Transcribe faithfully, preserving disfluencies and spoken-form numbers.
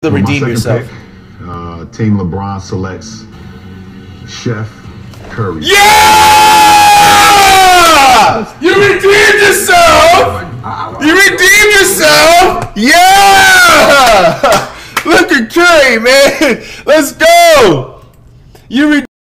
To redeem yourself. Pick, uh, Team LeBron selects Chef Curry. Yeah! You redeemed yourself! You redeemed yourself! Yeah! Look at Curry, man! Let's go! You redeemed